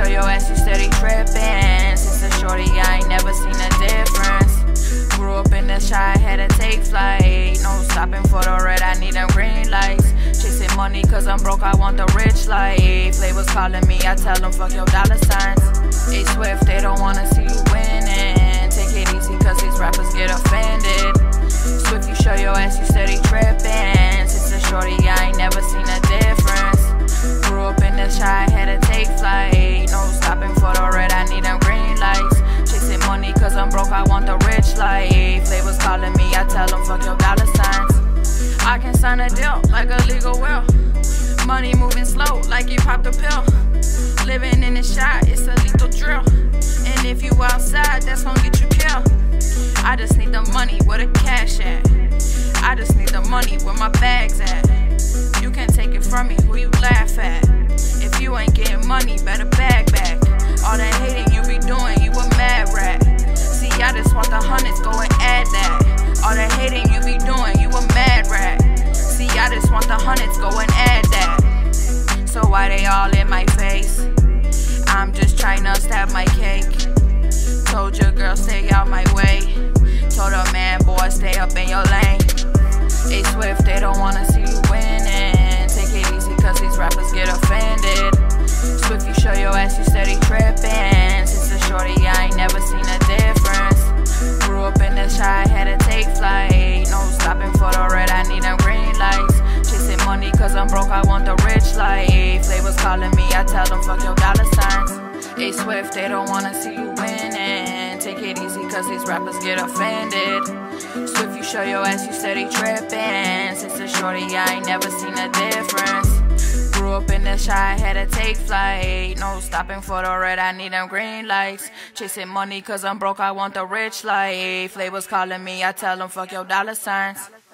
show your ass, you steady trippin'. Since a shorty, I ain't never seen a difference. Grew up in the shy, had to take flight. No stopping for the red, I need them green lights. Chasing money cause I'm broke, I want the rich life. Flavors calling me, I tell them fuck your dollar signs. They Swift, they don't wanna see you winning. Take it easy cause these rappers get offended. Swift, you show your ass, you steady trippin'. Since a shorty, I ain't never seen a difference. Grew up in the shy, had to take flight. No stopping for the red, I need them green lights. Chasing money cause I'm broke, I want the rich life. Flavors calling me, I tell them fuck your dollar signs. I can sign a deal like a legal will. Money moving slow like you popped a pill. Living in the shot, it's a lethal drill. And if you outside, that's gonna get you killed. I just need the money where the cash at. I just need the money where my bag's at. You can't take it from me, who you laugh at? If you ain't getting money, better bag back. All that hating you be doing, you a mad rat. See, I just want the hundreds, go and add that. All that hating you be doing, you a mad rat. See, I just want the hundreds, go and add that. So why they all in my face? I'm just trying to stab my cake. Told your girl stay out my way. Told her man, boy, stay up in your lane. They Swift, they don't wanna see you winning. Take it easy cause these rappers get offended. Swift, you show your ass, you steady trippin'. Since a shorty, I ain't never seen a difference. Grew up in the shy, had to take flight. No stopping for the red, I need them green lights. Chasing money cause I'm broke, I want the rich life. Flavors calling me, I tell them fuck your dollar signs. They Swift, they don't wanna see you winning. Take it easy cause these rappers get offended. Swift, you show your ass, you steady trippin'. Since a shorty, I ain't never seen a difference. Grew up in the shy, had to take flight. No stopping for the red, I need them green lights. Chasing money cause I'm broke, I want the rich life. Flavors calling me, I tell them fuck your dollar signs.